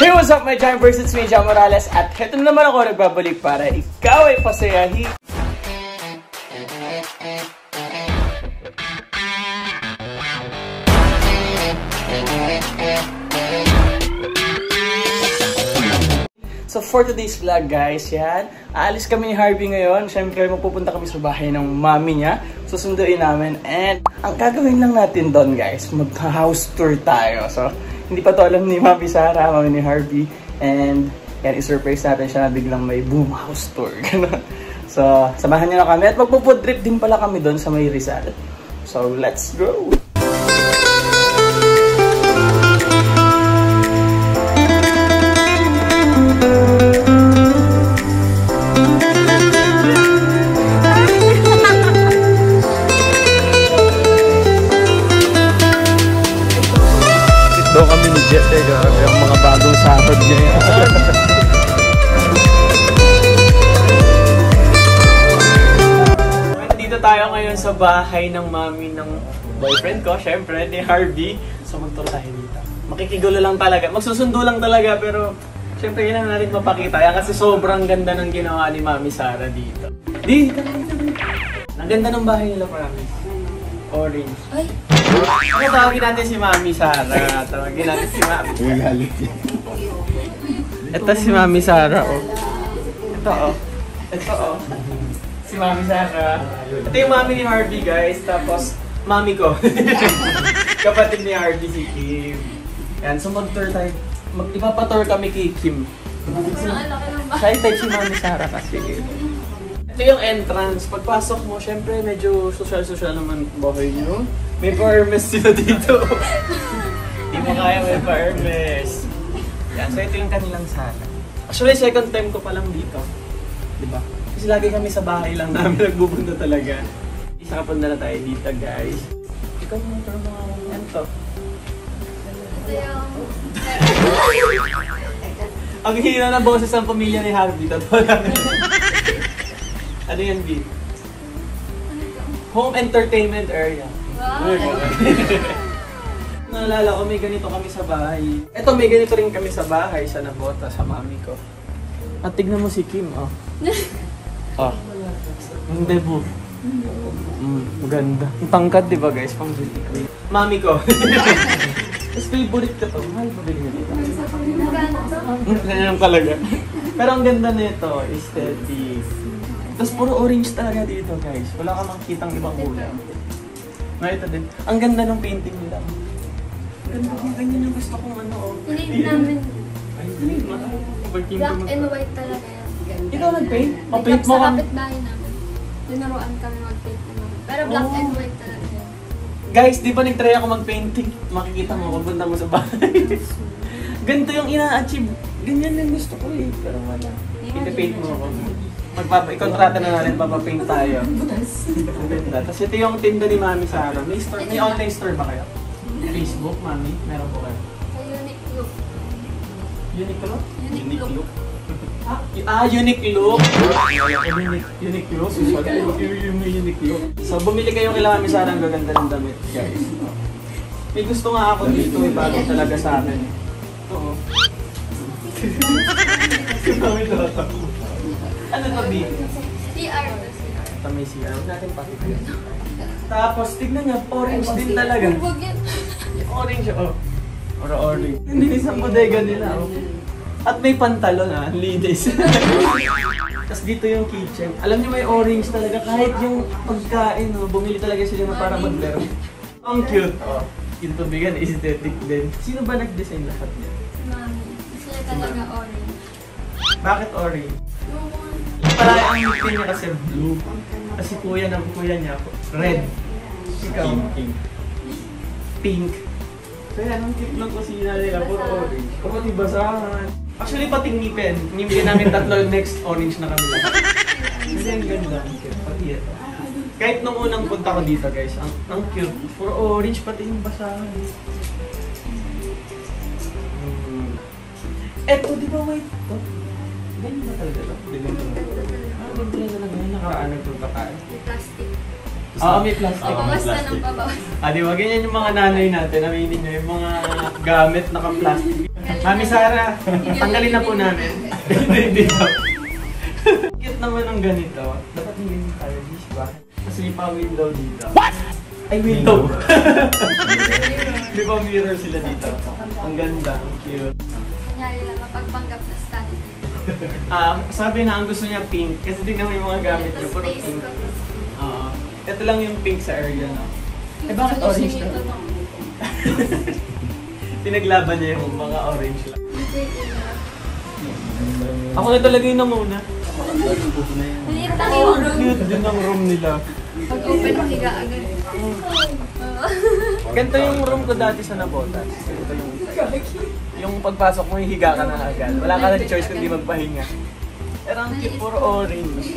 Hey, what's up my Jampers? It's me, Jam Morales. At heto na naman ako nagbabalik para ikaw ay pasayahin. So for today's vlog guys, yan. Aalis kami ni Harvey ngayon. Siyempre mapupunta kami sa bahay ng mami niya. Susunduin namin. And ang gagawin lang natin doon guys, mag-house tour tayo. So hindi pa to alam ni Mami Sara, mami ni Harvey. And yan, i-surprise natin siya na biglang may boom house tour. So samahan niyo na kami. At magpo-food trip din pala kami doon sa may Rizal. So let's go! Doon kami ni Jet, grabe ang mga bagong sahod niya yan. Dito tayo ngayon sa bahay ng mami ng boyfriend ko, syempre, ni Harvey. So mag-tour tayo dito. Makikigulo lang talaga, magsusundo lang talaga, pero syempre yun ang natin mapakita. Yan kasi sobrang ganda ng ginawa ni Mami Sara dito. Dito. Ang ganda ng bahay nila, promise. Orange. Ay! Ako, tawagin natin si Mami Sara. Tawagin natin si Mami. Ito si Mami Sara, oh. Ito, oh. Ito, oh. Si Mami Sara. Ito yung mami ni Harvey, guys. Tapos, mami ko. Kapatid ni Harvey, si Kim. Yan, so mag-tour tayo. Ipapatour kami kay Kim. Siya type si Mami Sara kasi. Ito yung entrance. Pagpasok mo, syempre medyo social-social naman bahay nyo. May pa-Hermes sila dito. Hindi mo kaya may pa-Hermes. Yan, so ito yung kanilang sala. Actually, second time ko pa lang dito. Diba? Kasi lagi kami sa bahay lang namin nagbubunta talaga. Isa kapag na tayo dito, guys. Ikaw mo ito mga ito. Ang hina ng boses ng pamilya ni Harvey. Ano yan, B? Home entertainment area. Wow! Naalala ko, may ganito kami sa bahay. Eto, may ganito rin kami sa bahay, sa Nabota, sa mami ko. At tignan mo si Kim, oh. Oh. Ang debo. Maganda. Ang tangkad, di ba guys? Pang beauty. Mami ko. Tapos favorite ka to. Mahal ba bilhin nito? Ganyan talaga. Pero ang ganda nito, aesthetic. Tapos puro orange talaga dito guys. Wala ka makikitang ibang kulay. Ito din. Ang ganda ng painting nila. Ganda kung ganyan yung gusto kong ano. Hindi namin. Ay, hindi. Black and white talaga yan. Ikaw nag-paint? Pa-paint mo Sa kami. kapitbahay namin. Tinuruan kami mag-paint naman. Pero black and white talaga yan. Guys, di ba nag-try ako mag-painting? Makikita mo, pagpunta mo sa bahay. Ganito yung ina-achieve. Ganyan yung gusto ko eh. Pero wala. Iti-paint mo ako. I-kontrata na natin, papapaint tayo. Tapos ito yung tinda ni Mami Sara. May store, may online store ba kayo? Facebook, Mami? Meron po kayo? Sa Unique Look. Unique Look? Unique Look. Unique Look. Unique Look. Unique Look. So, bumili kayo kay Mami Sara, ang gaganda ng damit, guys. May gusto nga ako dito, bago talaga sa akin. Ito, oh. Mami Sara. Ano to, B? CR. Ito may CR. Huwag natin pakita yun. Tapos, tignan niya, orange din talaga. Orange, oh. Or orange. Hindi isang bodega nila, oh. At may pantalon, ha. Linis. Tapos dito yung kitchen. Alam niyo may orange talaga. Kahit yung pagkain, oh, bumili talaga sila na para mag-laro. Ang cute. Oh. Yung tubigan, aesthetic din. Sino ba nag-design lahat niya? Mami. Gusto niya talaga orange. Bakit orange? Pala ang ngipin niya kasi blue. Kasi kuya niya, red. Ikaw? Pink. Pink. Kaya ang cute ng kusina nila, puro orange. Pati basahan. Actually, pati ngipin. Ngipin namin tatlo, next orange na kami lang. Kasi ang ganda. Pati ito. Kahit nung unang punta ko dito guys, ang cute. Puro orange, pati yung basahan. Eto, di ba white to? Ganyan ba talaga ito? Ganyan ba talaga? Ganyan talaga. Nakaraan nagpunta tayo. Plastic. Oo, may plastic. Bawas na ng babawas. Di ba? Ganyan yung mga nanay natin. Aminin nyo, yung mga gamit naka-plastic. Mami Sara, tanggalin na po namin. Hindi daw. Cute naman ang ganito. Dapat hindi yung Harvey's ba? Kasi pa window dito. What? Ay, window! Di ba mirror sila dito? Ang ganda, ang cute. Kanyari lang, mapagpanggap na stand. Sabi na ang gusto niya pink. Kasi tingnan mo yung mga gamit niya, puro pink. Ito lang yung pink sa area, no? Eh, bakit orange na? Pinaglaban niya yung mga orange lang. Ako na talaga yung namuna. Maliit lang yung room. Cute din ang room nila. Pag-open, higa agad. Ganito yung room ko dati sa Nabotas. Ito yung pagpasok mo, higa ka na agad. Wala ka na choice kundi magpahinga. Pero ang cute, puro orange.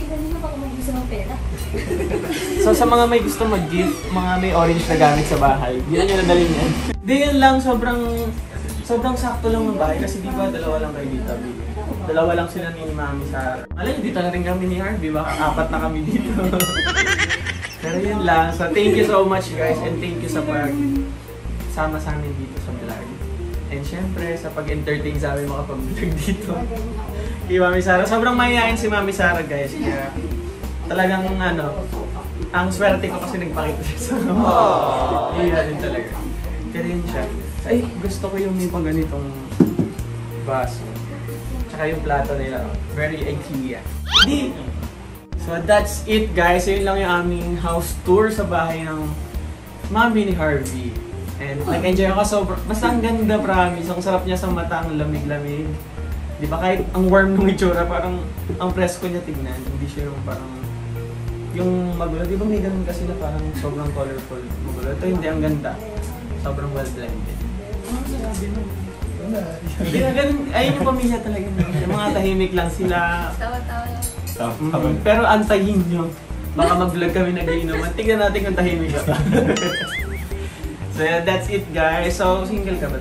So sa mga may gusto mag-gift, mga may orange na gamit sa bahay, yun nyo nadalhin yan. Di yan lang, sobrang sakto lang ng bahay kasi di ba dalawa lang kayo dito. Dalawa lang sila ni Mami Sara. Alam niyo, dito na rin kami ni Harvey, baka 4 na kami dito. Pero yun lang. So thank you so much guys and thank you sa pag-sama sa amin dito sa vlog. And syempre sa pag-entertain sa amin makapag-vlog dito. Kay Mami Sara. Sobrang mahihain si Mami Sara guys. Kaya talagang ang swerte ko kasi nagpakita siya sa iya din talaga. Kaya yun siya. Ay, gusto ko yung may pang ganitong baso. Tsaka yung plato nila. Very IKEA. So that's it guys. Yun lang yung aming house tour sa bahay ng Mami ni Harvey. And nag-enjoy ako sobrang. Basta ang ganda, promise. Ang sarap niya sa mata, ang lamig-lamig. Di ba kahit ang warm ng itsura, parang ang presko niya tignan. Hindi siya yung parang yung magulo. Di ba may ganun kasi na parang sobrang colorful magulo. Ito hindi, ang ganda. Sobrang well blended. Sabi mo. Hindi na ganun. Ayun yung pamilya talaga. Yung mga tahimik lang sila. Tawa-tawa lang. Pero antayin nyo. Baka mag-vlog kami nag-iinuman. Tignan natin kung tahimik ka. So yeah, that's it guys. So single ka ba?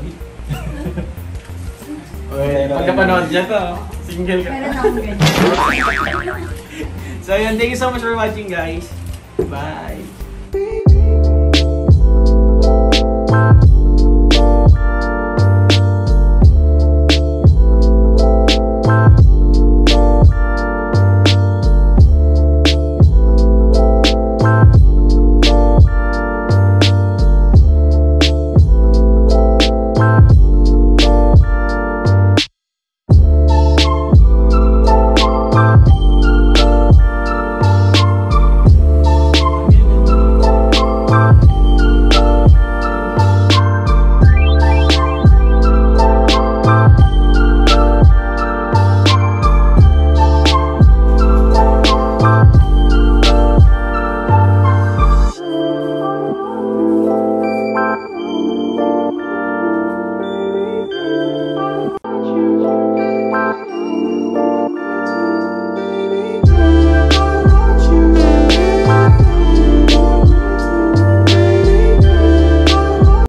Pagkapanood niya to, single ka. Meron akong ganyan. So yun, thank you so much for watching guys. Bye!